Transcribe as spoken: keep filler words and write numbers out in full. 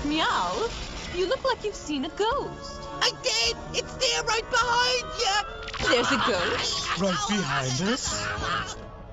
Meow, you look like you've seen a ghost. I did! It's there right behind you! There's a ghost? Right behind us?